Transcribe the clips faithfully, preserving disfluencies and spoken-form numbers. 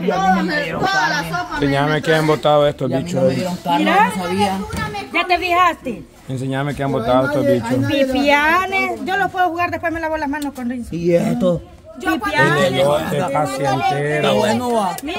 Y a mí no me dieron carne. Enseñame que han botado estos Y a mí bichos. no me dieron carne, no sabía. ¿Ya te fijaste? Enseñame que han botado estos bichos. Pipianes. Yo los puedo jugar, después me lavo las manos con rinzo. Y esto. Pipianes. Elote casi entero. Está bueno, va. Mira,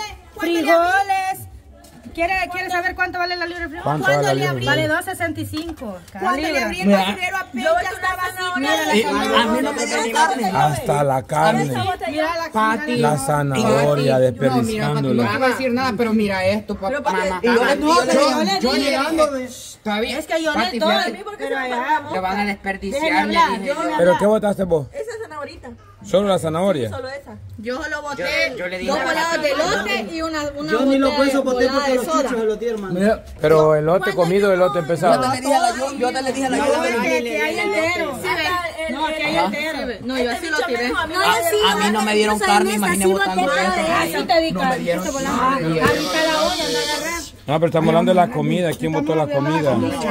frijoles. ¿Quiere, ¿Quiere saber cuánto vale la libra de frijol? ¿Cuánto vale la libra? Vale dos sesenta y cinco. Cuando le abrí el basurero a Pepe, ya estaba así. A mí no me dieron carne. Hasta la carne. Mira la Pati. La zanahoria No, desperdiciándola. no te voy a decir nada, pero mira esto, papá. Mamá. Y yo le Yo, dije, yo, yo le yo dije. llegando de... Está bien. Es que yo Pati, le todo. fíjate, Pero allá. lo van a desperdiciar, le hablar, dije yo yo. le- ¿Pero qué botaste vos? Esa zanahoria. ¿Solo la zanahoria? Solo esa. Yo lo boté, Yo- yo le dije dos a volados de Pati. elote y una, una Yo ni lo botella- pienso boté volada porque de los soda. chuchos se lo dieron, hermano. Mira, Pero elote comido, elote yo empezado. te le dije a la yo, yo te le dije a la yo. Que aquí hay entero. Sí, ve. No, aquí hay entero. No, yo así lo tiré. No, yo A, sí, a mí no me dieron carne, imagínate botando esto. Así te di No me dieron carne. carne. Ahorita la olla la agarré. No, pero estamos hablando de la comida. ¿Quién botó la comida? Es que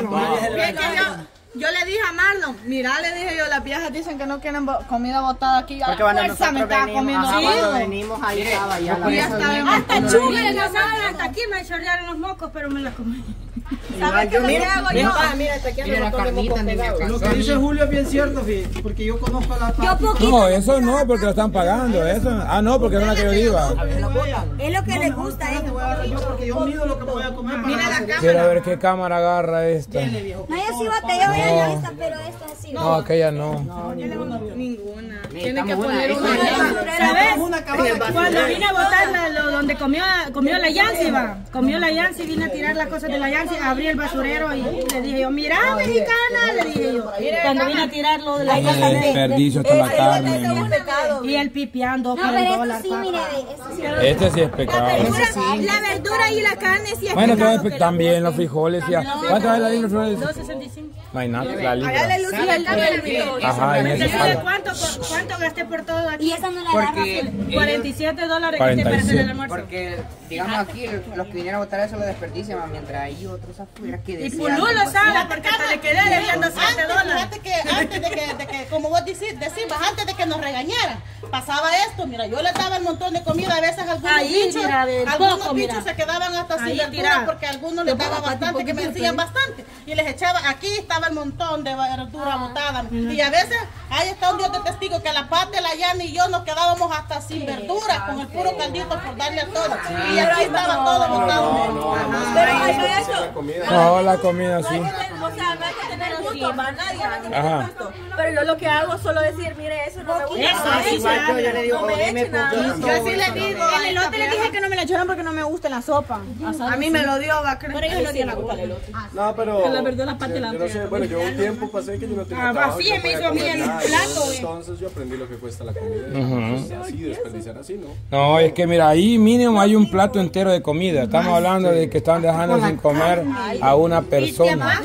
yo, yo le dije a Marlon, mira, le dije yo, las viejas dicen que no quieren bo- comida botada aquí. A la fuerza me estaba comiendo ajá, cuando todo. venimos ahí estaba ya la Y ya estaba en Hasta chuga, no saben, hasta aquí me chorrearon los mocos, pero me la comí. ¿Sabes qué es lo que hago yo? Mira la carnita ni me Lo alcanzó que a dice mí. Julio es bien cierto, fíjate, porque yo conozco a la Pati. No, eso no, porque lo están pagando. Eso. Ah, no, porque es una que yo iba. Es lo que le gusta, ¿eh? Voy a agarrar yo porque yo mido lo que me voy a comer. Mira la cámara. Quiero ver qué cámara agarra esta. No, yo sí boté, yo voy a esta, pero esto es así. No, aquella no. Ninguna. Ni Tiene que estamos poner una- una. ¿Sabes? Una cabana. Cuando vine a botar la- lo, donde comió, comió la Yancy, va. Comió la Yancy, vine a tirar las cosas de la Yancy, abrí el basurero y le dije yo, mira, mexicana, le dije yo. Cuando vine a tirar lo de la El Yancy. desperdicio hasta la carne. Y el pipiando No, por el pero esto dólar. sí, papá. mire, esto sí. Este sí es pecado. La verdura y la carne sí es Bueno, pecado, entonces que también los frijoles. Ya. ¿Cuánto vale la libra de frijoles? dos sesenta y cinco. No hay nada, la Allá libra. le lucía el labio. Ajá, en ese Decirle pago. cuánto, por- cuánto gasté por todo aquí. Y esa no la agarra. Porque ellos- cuarenta y siete dólares gasté para hacer el almuerzo. Porque, digamos aquí, los que vinieron a votar eso lo desperdician, ma, mientras hay otros afuera que Y desean. Pulú lo sabe porque hasta le quedé debiendo siete Antes, dólares. fíjate que antes de que, de que como vos decís, decimos, antes de que nos regañaran, pasaba esto, mira, yo le daba el montón de comida, a veces algunos Ahí, bichos, mira, de algunos poco, bichos mira. se quedaban hasta Ahí sin verdura tirado. porque algunos les daba bastante, que me decían bastante, y les echaba, aquí estaba el montón de verdura botada, y a veces, ahí está un Dios de testigo, que la Pati, la Yana y yo nos quedábamos hasta sin verdura, con el puro caldito por darle a todo, y aquí estaba todo botado. Ajá. Pero oiga eso. No, la comida sí. O sea, no hay que tener gusto, va nadie va a tener Ajá. gusto. Pero yo lo que hago es solo decir, mire, eso no me gusta. Eso, Igual yo, yo le digo, No me oye, me echen nada. poquito. Yo así le digo, El elote le dije que no me la echaran porque no me gusta la sopa. a mí me lo dio, va a creer. Pero ellos no tienen la gusta el elote. No, pero. La verdad, la parte yo, la yo no sé, bueno, yo un tiempo pasé que yo no tenía Ah, trabajo. así y no me podía hizo a mí comer el nada, plato, eh. Entonces yo aprendí lo que cuesta la comida. Entonces, así, desperdiciar así, ¿no? No, es que mira, ahí mínimo hay un plato entero de comida. Estamos hablando de que están dejando sin comer a una persona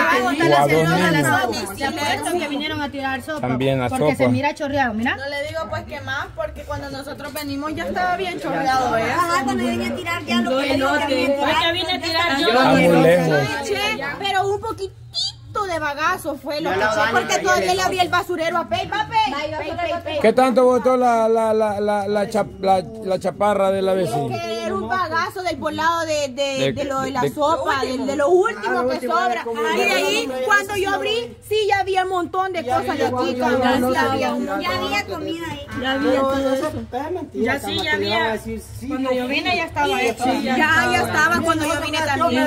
o a dos niños. Te apuesto que vinieron a tirar sopa. También la porque sopa. se mira chorreado, mira. No le digo pues que más, porque cuando nosotros venimos ya estaba bien chorreado, ¿verdad? Ajá, cuando yo vine a tirar ya lo que yo Elote. Fue que vine a tirar yo. Está muy lejos. eché, pero un poquitito de bagazo fue lo que eché, porque todavía le abrí el basurero a Pei, papi. ¿Qué tanto botó la, la, la, la, la, chap- la, la chaparra de la vecina? Que era un bagazo del volado de, de, De- de lo de la de- sopa, de, de lo último que sobra. Y de ahí, cuando yo abrí, sí, ya había un montón de cosas de aquí, cabrón. Ya había, ya había comida ahí. Ya había todo eso. Es mentira. Ya sí, ya había. Cuando yo vine ya estaba hecho. Ya, ya estaba cuando yo vine también.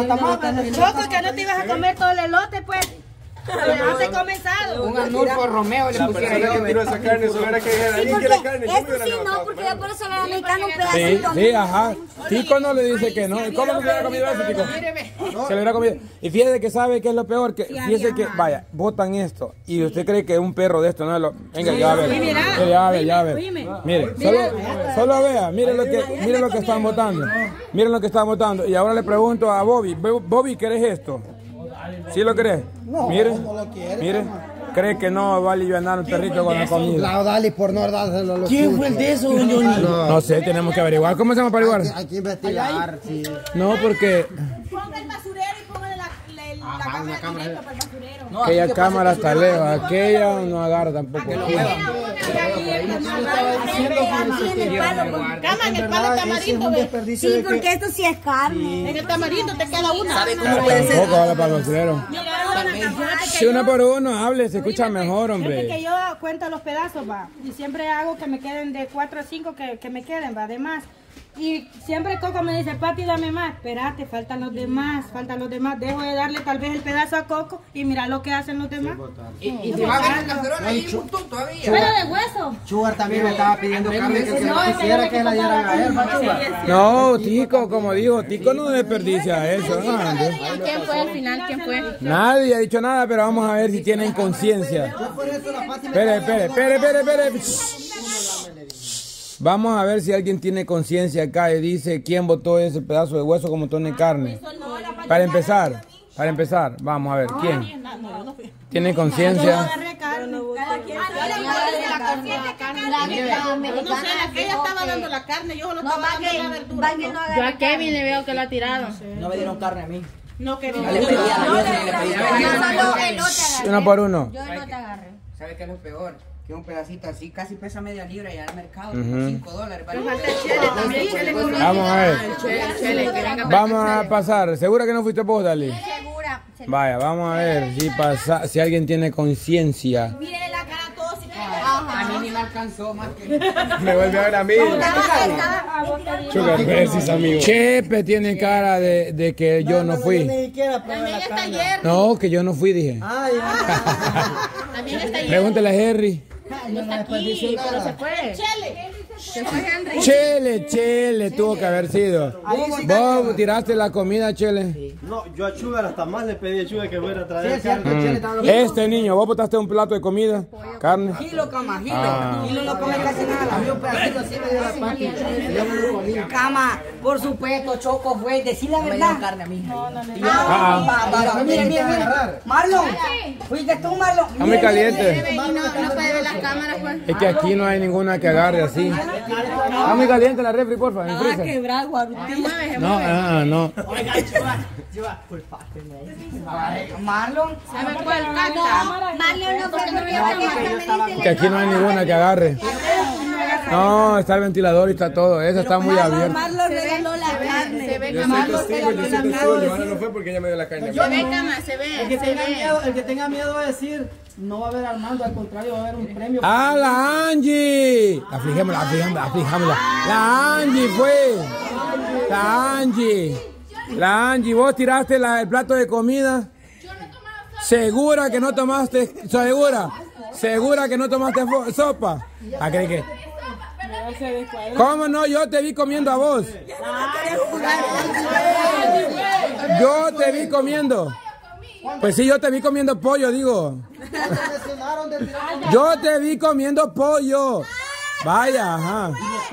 Choco, que no te ibas a comer todo el elote, pues. Has comenzado. Un Anulfo Romeo le La pusiera persona yo. que tiró esa carne solo era que dijera, Sí, ¿alguien porque quiere carne? Yo me esto hubiera sí no, levantado, porque pero- yo por eso le doy mexicano un Sí, pedacito. sí, ajá. Tico no le dice que no. ¿Y cómo no se le hubiera comido eso, Tico? Se le hubiera comido. Y fíjese que sabe que es lo peor. Que fíjese que, vaya, botan esto. Y usted cree que un perro de esto no es lo. Venga, ya ve. Mire, ya ve, ya ve. Mire, solo, solo vea. Mire lo que, mire lo que están votando. Miren lo que están votando. Y ahora le pregunto a Bobby. Bobby, ¿querés esto? ¿Sí lo querés? Mire, mire. ¿Cree que no va a aliviar el perrito con la comida? Claro, dale por no dárselo a los ¿Quién fue el de eso, don Johnny? No sé, tenemos que averiguar. ¿Cómo se llama para averiguar? Hay que investigar, sí. No, porque... Ponga el basurero y póngale la, la, la una cámara. No, Aquella aquí que cámara pase está que lejos, aquella no agarra tampoco. Que lo muevan. Cama en el palo de tamarindo, ve. Sí, porque esto sí es carne. En el tamarindo te queda una. ¿Sabe cómo puede ser? Tampoco habla para basurero. Si uno por uno hable, se escucha mejor, Es que hombre. yo cuento los pedazos, va. Y siempre hago que me queden de cuatro a cinco que, que me queden, va, de más. Y siempre Coco me dice, Pati, dame más. Espérate, faltan los demás, faltan los demás. Dejo de darle tal vez el pedazo a Coco y mira lo que hacen los demás. Y, y te van a la cacerola ahí un montón todavía. Pero de hueso. Sugar también me estaba pidiendo carne que no quisiera que la dieran a él, ¿va, Sugar? No, Tico, como dijo, Tico no desperdicia eso. No, ande. ¿Quién fue al final? ¿Quién fue? Nadie ha dicho nada, pero vamos a ver si tienen conciencia. Espere, espere, espere, espere, espere. Vamos a ver si alguien tiene conciencia acá y dice quién votó ese pedazo de hueso como montón de carne. Para empezar, para empezar, vamos a ver, ¿quién? ¿Tiene conciencia? No sé, la que ella estaba dando la carne, yo solo estaba dando la verdura. Yo a Kevin le veo que lo ha tirado. No me dieron carne a mí. No quería. Ya le pedí a la Dios, le pedí a la Uno por uno. Yo no te agarré. ¿Sabe qué es lo peor? Que un pedacito así casi pesa media libra y al mercado, Ujú. cinco dólares. Vale. Vamos a ver. Vamos a pasar. ¿Segura que no fuiste vos, Dali? Segura. Vaya, vamos a ver si pasa, si alguien tiene conciencia. Mire la cara todo si A mí ni me alcanzó más que... Me vuelve a ver a mí. Sugar, gracias, amigo. Chepe tiene cara de, de que yo no fui. También está ayer. No, que yo no fui, dije. También está ayer. Pregúntele a Henry. No está aquí, pero se fue. Se fue Henry. Chele, Chele, tuvo que haber sido. Vos tiraste la comida, Chele. No, yo a Sugar hasta más le pedí a Sugar que fuera a traer Sí, carne. cierto. Mm. Este niño, vos botaste un plato de comida, carne. Gilo, cama, gilo. Ah. Gilo no come casi nada. A mí un pedacito así me dio la Pati. Y yo me lo comí. Cama, por supuesto, Choco fue, decir la verdad. carne a mí. Ah, Va, va, va, mire, mire, mire. Marlon, fuiste tú, Marlon. está muy caliente. Y no, no puede ver las cámaras, pues. Es que aquí no hay ninguna que agarre así. Está muy caliente la refri, porfa, en el freezer. Quebrar, guarutilla. No, ah, no. Marlon. ¿Sabe cuál canta? Marlon no fue porque Que aquí no hay ninguna que agarre. No, está el ventilador y está todo. Eso está muy abierto. Marlon regaló la carne. Se ve Yo soy testigo, yo soy testigo. Johanna no fue porque ella me dio la carne. Se ve, cama, se ve. El que Se tenga ve. miedo, el que tenga miedo a decir, no va a haber Armando, al contrario, va a haber un premio. ¡Ah, la Angie! Aflijémosla, aflijémosla, aflijémosla. La Angie fue. La Angie. La Angie, vos tiraste la- el plato de comida. ¿Segura que no tomaste? ¿Segura? ¿Segura que no tomaste fo- sopa? ¿A creer que? ¿Cómo no? Yo te vi comiendo a vos. Yo te vi comiendo. Pues sí, yo te vi comiendo pollo, digo. Yo te vi comiendo pollo. Vaya, ajá.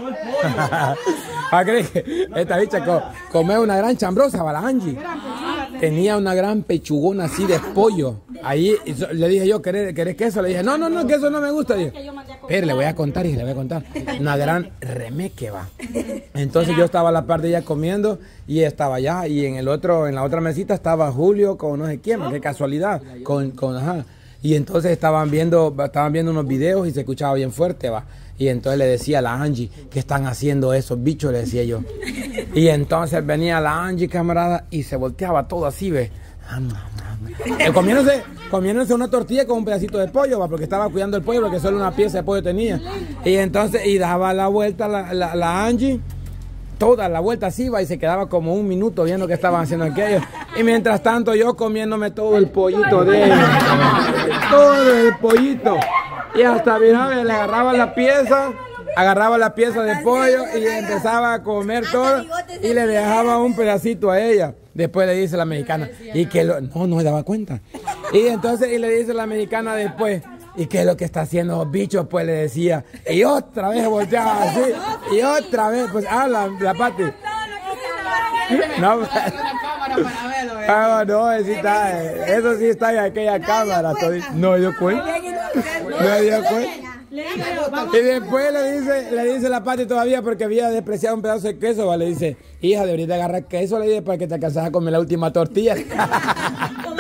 ¿A creer que esta bicha co- come una gran chambrosa, va la Angie? Tenía una gran pechugona así de pollo. Ahí eso- le dije yo, ¿querés, ¿querés queso? Le dije, no, no, no, queso no me gusta. Dije, pero le voy a contar, y le voy a contar. Una gran remeque va. Entonces yo estaba a la par de ella comiendo y ella estaba allá. Y en el otro, en la otra mesita estaba Julio con no sé quién, qué casualidad. Con, con, ajá. Y entonces estaban viendo, estaban viendo unos videos y se escuchaba bien fuerte, va. Y entonces le decía a la Angie, ¿qué están haciendo esos bichos? Le decía yo. Y entonces venía la Angie, camarada, y se volteaba todo así, ve. Eh, comiéndose, comiéndose una tortilla con un pedacito de pollo, va, porque estaba cuidando el pollo, porque solo una pieza de pollo tenía. Y entonces, y daba la vuelta la, la, la Angie, toda la vuelta así, va, y se quedaba como un minuto viendo que estaban haciendo aquello. Y mientras tanto yo comiéndome todo el pollito de ella. Todo el pollito. Y hasta, mira, le agarraba la pieza, agarraba la pieza de pollo y empezaba a comer todo y le dejaba un pedacito a ella. Después le dice la mexicana, y que lo, no, no se daba cuenta. Y entonces, y le dice la mexicana después, ¿y qué es lo que está haciendo los bichos? Pues le decía, y otra vez volteaba así, y otra vez, pues, ah, la, la Pati. No, ah, no, sí está, eso sí está en aquella cámara. No me dio cuenta. No me dio cuenta. Y después le dice, le dice la Pati todavía porque había despreciado un pedazo de queso, ¿va? Le dice, hija, deberías de agarrar queso, le dice, para que te alcanzas a comer la última tortilla.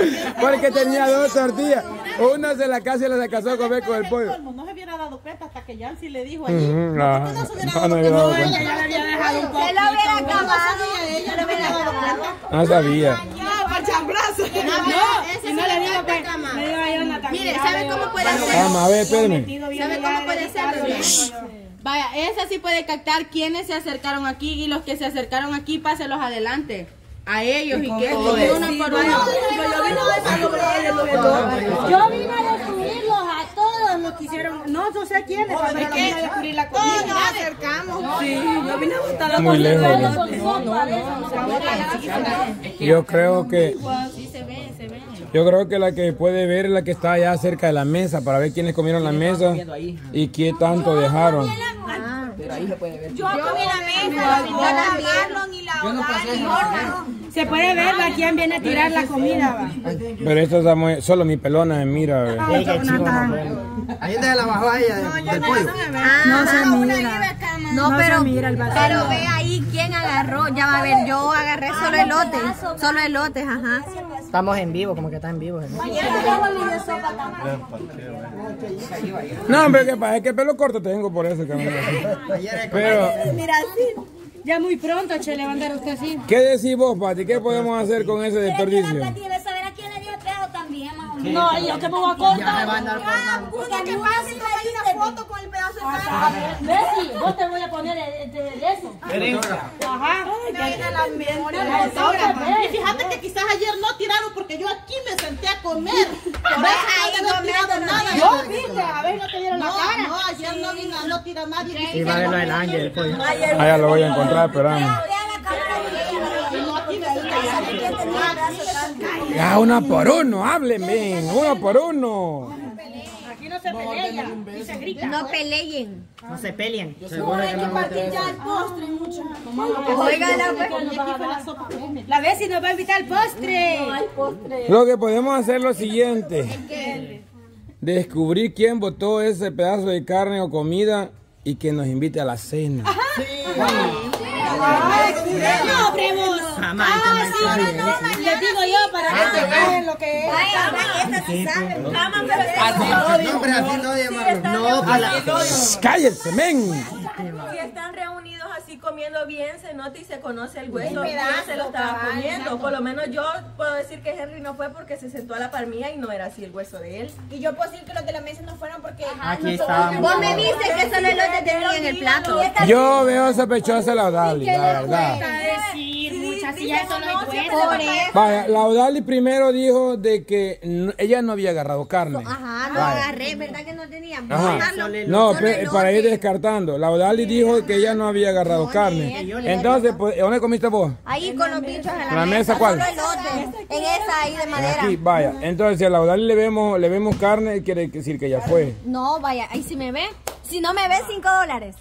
Porque tenía dos tortillas. Una se la casi la se casó a comer con el pollo. No se hubiera dado cuenta hasta que Yancy le dijo allí. Mm, no, no, no se hubiera no, dado no cuenta. dado No, cuenta. ella le había dejado un poquito. Se lo hubiera acabado. Ella le hubiera dado cuenta. No sabía. No, y no le digo que me diga yo una Mire, ¿sabe cómo puede hacer? Vamos a ver, espérame. ¿Sabe cómo puede hacerlo? Vaya, esa sí puede captar quiénes se acercaron aquí y los que se acercaron aquí, páselos adelante. A ellos y, que y uno por uno. Yo vine a descubrirlos a todos los que hicieron, no, no sé quiénes, pero yo vine a descubrir la comida. Todos nos acercamos. Sí, yo vine a botar la Muy comida. lejos. No, no, no. Yo creo que Sí, se ve, se ve. yo creo que la que puede ver es la que está allá cerca de la mesa para ver quiénes comieron la mesa y qué tanto dejaron. Pero ahí se puede ver. Yo comí la mesa, la Marlon y la Se puede ver a quién viene a tirar la comida, va. Pero esto está muy, solo mi pelona me mira. ve. Ay, Jonathan. Ahí donde la bajó a ella del pollo. No se mira. No, No pero, se mira el vacío. pero ve ahí quién agarró. Ya va a ver, yo agarré solo elotes. Solo elotes, ajá. Estamos en vivo, como que está en vivo. No, hombre, que pasa, es que pelo corto tengo por eso. Que me... Pero, Mira, sí. Ya muy pronto, che, le va a andar usted así. ¿qué decís vos, Pati? ¿Qué podemos hacer con ese desperdicio? Debe saber a quién le dio pedo también, más o menos. No, yo que me voy a contar. Porque ¿qué pasa si no hay una foto con el pedazo de carne? Bessie, vos te voy a poner de, de, de eso. Ajá. Y fíjate que quizás ayer no tiraron porque yo aquí me senté a comer. Por eso no había tirado nada. Yo viste, a ver, no te vieron la No, cara. no, ayer no vino, no tira nadie. Y va a verlo el ángel, el pollo. Allá lo voy a encontrar, esperamos. Ya, uno por uno, háblenme, uno por uno. Aquí no se pelea, aquí se grita. No peleen. No se peleen. Hay que partir ya el postre, muchachos. Oiga, la La Bessie nos va a invitar al postre. Lo que podemos hacer es lo siguiente. Descubrir quién botó ese pedazo de carne o comida y que nos invite a la cena. No, prevos. Jamás. Les digo yo para que se vean lo que es. No, hombre, así no de llamarlo. No, para. ¡Cállese, men! Si están reunidos así comiendo bien, se nota y se conoce el hueso que se lo estaba comiendo. Por lo menos yo puedo decir que Henry no fue porque se sentó a la par mía y no era así el hueso de él. Y yo puedo decir que los de la mesa no fueron porque... Aquí estábamos. Vos me dices que solo elotes tenían en el plato. Yo veo sospechosa la Odali, la verdad. Si ya eso no hay hueso. Vaya, la Odali primero dijo de que no- ella no había agarrado carne. Ajá, no Vaya. agarré, ¿verdad que no tenía? Ajá. No, pe- para ir descartando. La Odali dijo que ella no había agarrado carne. Entonces, pues, ¿dónde comiste vos? Ahí con los bichos en la, ¿En la mesa cuál? Solo elotes, en esa ahí de madera. Aquí, vaya. Entonces, si a la Odali le vemos, le vemos carne, quiere decir que ya fue. No, vaya, ahí si me ve. Si no me ve, cinco dólares.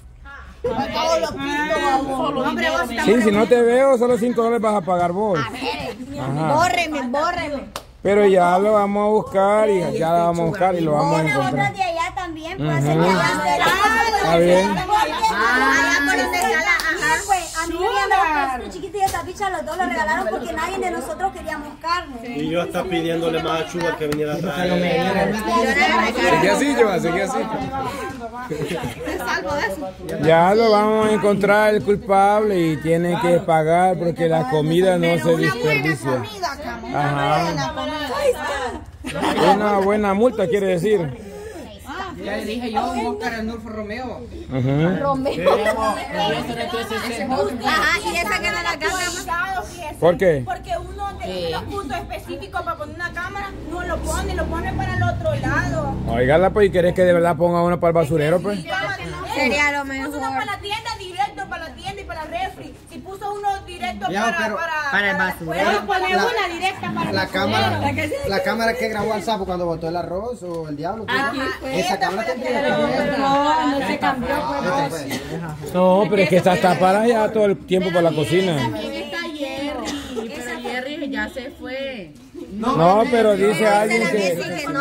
Sí, si no te veo, solo cinco dólares vas a pagar vos. Ajá. Bórreme, bórreme. Pero ya lo vamos a buscar y ya lo vamos a buscar y lo vamos a Otros encontrar. de allá también, puede Ujú. ser que allá Está bien. Allá por donde está la... Ajá. pues, a mí me llamaron los chiquitos y esa bicha los dos lo regalaron porque nadie de nosotros queríamos carne. Y yo hasta pidiéndole más a Chuba que viniera a traer. Seguí así, yo, seguí así. Ya lo vamos a encontrar el culpable y tiene que pagar porque la comida no se desperdicia. Ajá. Una buena multa quiere decir. Ya le dije yo, Oscar Arnulfo Romeo. Ujú. Romeo. Ajá, y esa que no la cámara. ¿Por qué? Porque uno de los puntos específicos para poner una cámara no lo pone, lo pone para el otro lado. Oiganla, pues, ¿y querés que de verdad ponga uno para el basurero, pues? Sería lo Puso mejor. uno para la tienda directo, para la tienda y para la refri. Si puso uno directo Ya, para, pero para, para el basurero. Pone una directa para La el cámara, la cámara que grabó al sapo cuando botó el arroz o el diablo. pues, esa cámara tendría que ver. No, no se cambió. No, pero es que esta está para allá todo el tiempo para la cocina. También está Jerry, pero Jerry ya se fue. No, pero dice alguien que...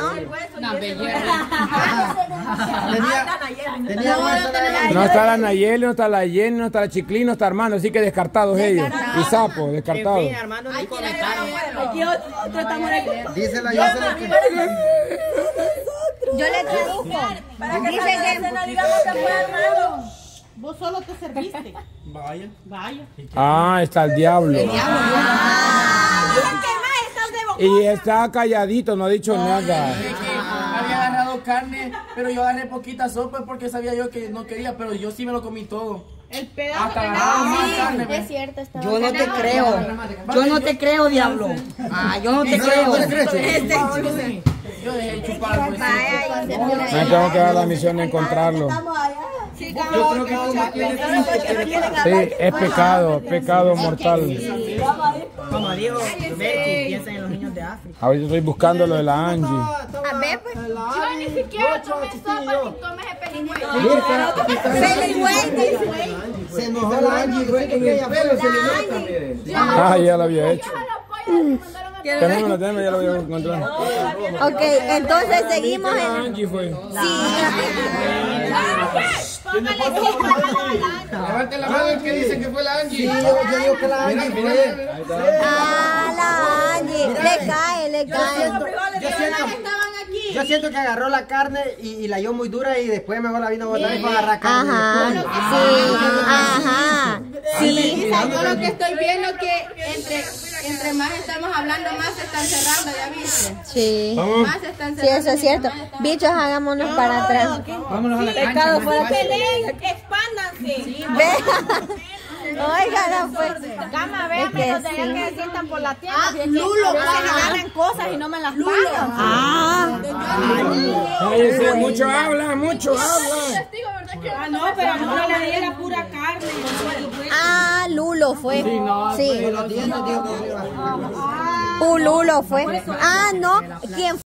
No está la Nayeli, no está la Jenny, no está la Chiclín, no está Armando, así que descartados ellos. Y Sapo, descartados. Dice la Yosela que... Yo le traduzco. Para que dice que no digamos que fue Armando. Vos solo te serviste. Vaya. Vaya. Ah, está el diablo. Y está calladito, no ha dicho nada. Había agarrado carne, pero yo agarré poquita sopa porque sabía yo que no quería, pero yo sí me lo comí todo. El pedazo Hasta de agarraba más Sí, carne. es ¿ves? cierto, estaba Yo no te creo. Yo no te creo, diablo. Ah, yo no te No, creo. no le crees. Este- Yo dejé chupar, pues. Me tengo que dar la misión de encontrarlo. Yo creo que como tiene Sí, es pecado, pecado mortal. Como dijo Betty, piensa en los niños de África. Ahorita estoy buscando lo de la Angie. A ver, pues. Yo ni siquiera tomé sopa ni tomé ese peligüey. Se enojó la Angie, fue que ella fue, se le también. Ah, ya lo había hecho. Tenémoslo, tenémoslo, ya lo había encontrado. Ok, entonces seguimos La en... Angie fue. Levante la mano el que dice que fue la Angie. Sí, yo, yo digo que la Angie fue. Ah, la Angie. Le cae, le Yo cae. siento, yo siento, yo siento que agarró la carne y, y la halló muy dura y después mejor la vino a botar y fue a agarrar carne. Ajá, después. sí, ajá. Sí. Yo lo que estoy viendo que entre, entre más estamos hablando, más se están cerrando, ¿ya viste? Sí. Más se están Sí, cerrando. eso es cierto. Bichos, hagámonos para atrás. Vámonos a la Pecado cancha. fuera Peleen, expándanse. Oigan, pues. Cama, Es véame que los de allá sí. que se sientan por la tienda. Ah, si es que Lulo, a veces ajá. agarran cosas y no me las pagan. Ah. Cállese, mucho habla, mucho habla. Ah, no, pero no le diera pura carne. Ah, Lulo fue. Sí. Los dientes, digo que- Uh, Lulo fue. Ah, no. ¿Quién fue?